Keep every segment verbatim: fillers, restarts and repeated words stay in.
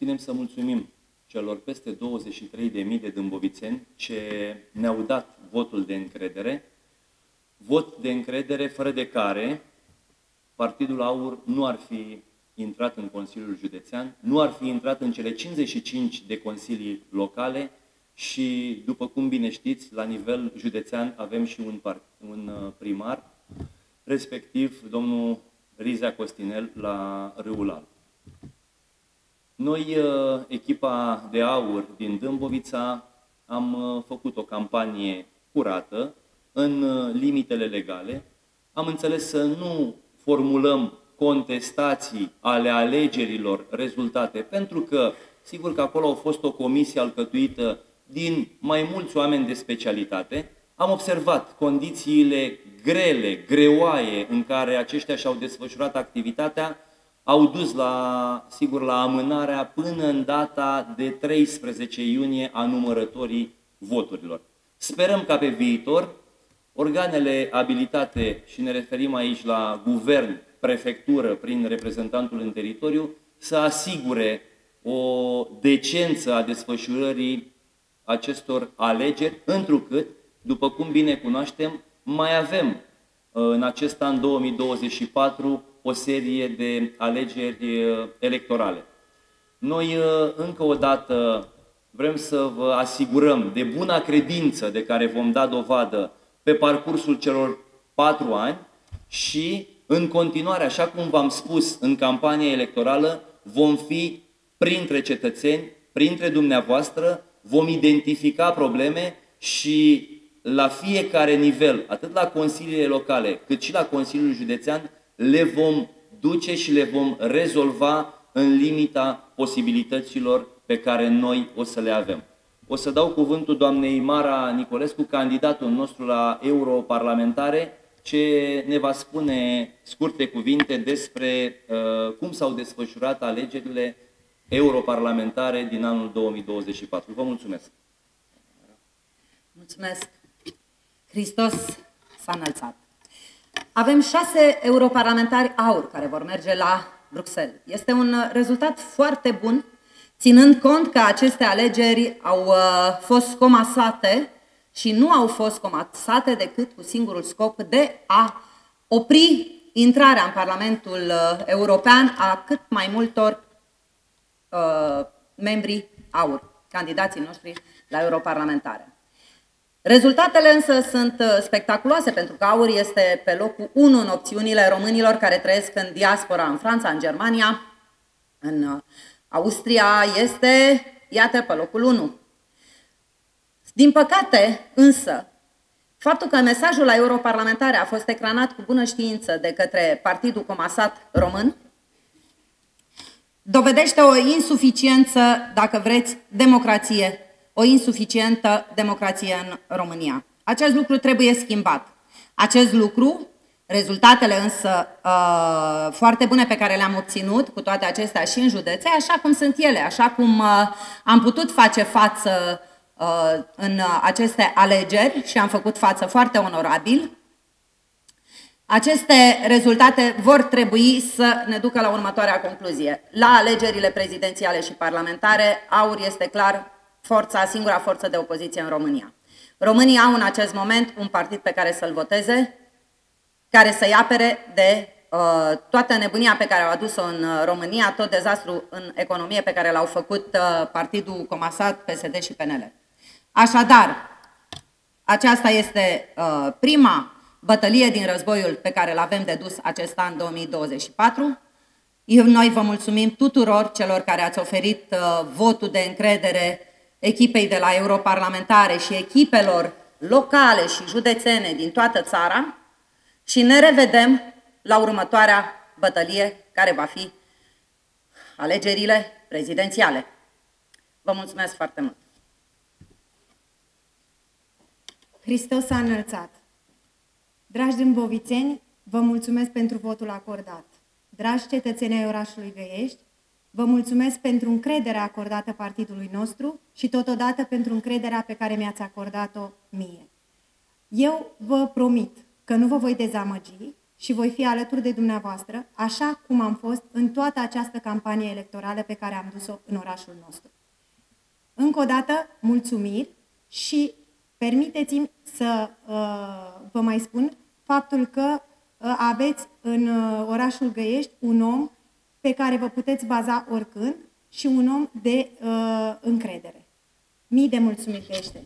ținem să mulțumim celor peste douăzeci și trei de mii de dâmbovițeni ce ne-au dat votul de încredere, vot de încredere fără de care Partidul AUR nu ar fi intrat în Consiliul Județean, nu ar fi intrat în cele cincizeci și cinci de consilii locale și, după cum bine știți, la nivel județean avem și un, un primar, respectiv domnul Rizea Costinel la Râul Alb. Noi, echipa de AUR din Dâmbovița, am făcut o campanie curată, în limitele legale. Am înțeles să nu formulăm contestații ale alegerilor rezultate, pentru că, sigur că acolo au fost o comisie alcătuită din mai mulți oameni de specialitate. Am observat condițiile grele, greoaie în care aceștia și-au desfășurat activitatea, au dus la, sigur, la amânarea până în data de treisprezece iunie a numărătorii voturilor. Sperăm ca pe viitor organele abilitate, și ne referim aici la guvern, prefectură, prin reprezentantul în teritoriu, să asigure o decență a desfășurării acestor alegeri, întrucât, după cum bine cunoaștem, mai avem în acest an două mii douăzeci și patru o serie de alegeri electorale. Noi, încă o dată, vrem să vă asigurăm de buna credință de care vom da dovadă pe parcursul celor patru ani și, în continuare, așa cum v-am spus în campania electorală, vom fi printre cetățeni, printre dumneavoastră, vom identifica probleme și la fiecare nivel, atât la consiliile locale, cât și la Consiliul Județean, le vom duce și le vom rezolva în limita posibilităților pe care noi o să le avem. O să dau cuvântul doamnei Mara Nicolescu, candidatul nostru la europarlamentare, ce ne va spune scurte cuvinte despre uh, cum s-au desfășurat alegerile europarlamentare din anul două mii douăzeci și patru. Vă mulțumesc! Mulțumesc! Hristos s-a înălțat! Avem șase europarlamentari AUR care vor merge la Bruxelles. Este un rezultat foarte bun, ținând cont că aceste alegeri au uh, fost comasate și nu au fost comasate decât cu singurul scop de a opri intrarea în Parlamentul uh, European a cât mai multor uh, membri AUR, candidații noștri la europarlamentare. Rezultatele însă sunt spectaculoase, pentru că AUR este pe locul unu în opțiunile românilor care trăiesc în diaspora, în Franța, în Germania, în Austria, este, iată, pe locul unu. Din păcate, însă, faptul că mesajul la europarlamentare a fost ecranat cu bună știință de către Partidul Comasat Român, dovedește o insuficiență, dacă vreți, democrație, o insuficientă democrație în România. Acest lucru trebuie schimbat. Acest lucru, rezultatele însă uh, foarte bune pe care le-am obținut cu toate acestea și în județe, așa cum sunt ele, așa cum uh, am putut face față uh, în aceste alegeri și am făcut față foarte onorabil, aceste rezultate vor trebui să ne ducă la următoarea concluzie. La alegerile prezidențiale și parlamentare, AUR este clar forța, singura forță de opoziție în România. Românii au în acest moment un partid pe care să-l voteze, care să-i apere de uh, toată nebunia pe care au adus-o în România, tot dezastru în economie pe care l-au făcut uh, Partidul Comasat, P S D și P N L. Așadar, aceasta este uh, prima bătălie din războiul pe care îl avem de dus acest an două mii douăzeci și patru. Noi vă mulțumim tuturor celor care ați oferit uh, votul de încredere echipei de la europarlamentare și echipelor locale și județene din toată țara și ne revedem la următoarea bătălie, care va fi alegerile prezidențiale. Vă mulțumesc foarte mult! Hristos s-a înălțat! Dragi dâmbovițeni, vă mulțumesc pentru votul acordat. Dragi cetățeni ai orașului Găiești, vă mulțumesc pentru încrederea acordată partidului nostru și totodată pentru încrederea pe care mi-ați acordat-o mie. Eu vă promit că nu vă voi dezamăgi și voi fi alături de dumneavoastră, așa cum am fost în toată această campanie electorală pe care am dus-o în orașul nostru. Încă o dată, mulțumiri și permiteți-mi să uh, vă mai spun faptul că uh, aveți în uh, orașul Găiești un om pe care vă puteți baza oricând și un om de uh, încredere. Mii de mulțumiri, Găiește!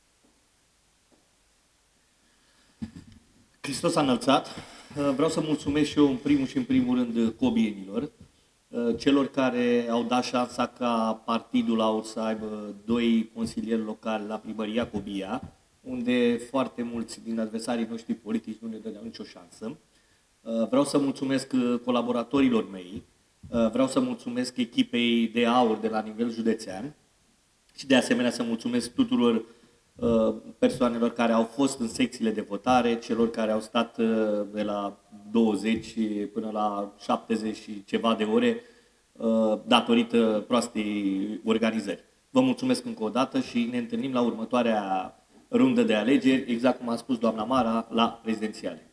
Hristos a înălțat. Vreau să mulțumesc și eu în primul și în primul rând cobienilor, celor care au dat șansa ca Partidul Aur să aibă doi consilieri locali la primăria Cobia, unde foarte mulți din adversarii noștri politici nu ne dădeau nicio șansă. Vreau să mulțumesc colaboratorilor mei, vreau să mulțumesc echipei de aur de la nivel județean și de asemenea să mulțumesc tuturor persoanelor care au fost în secțiile de votare, celor care au stat de la douăzeci până la șaptezeci și ceva de ore datorită proastei organizări. Vă mulțumesc încă o dată și ne întâlnim la următoarea rundă de alegeri, exact cum a spus doamna Mara, la prezidențiale.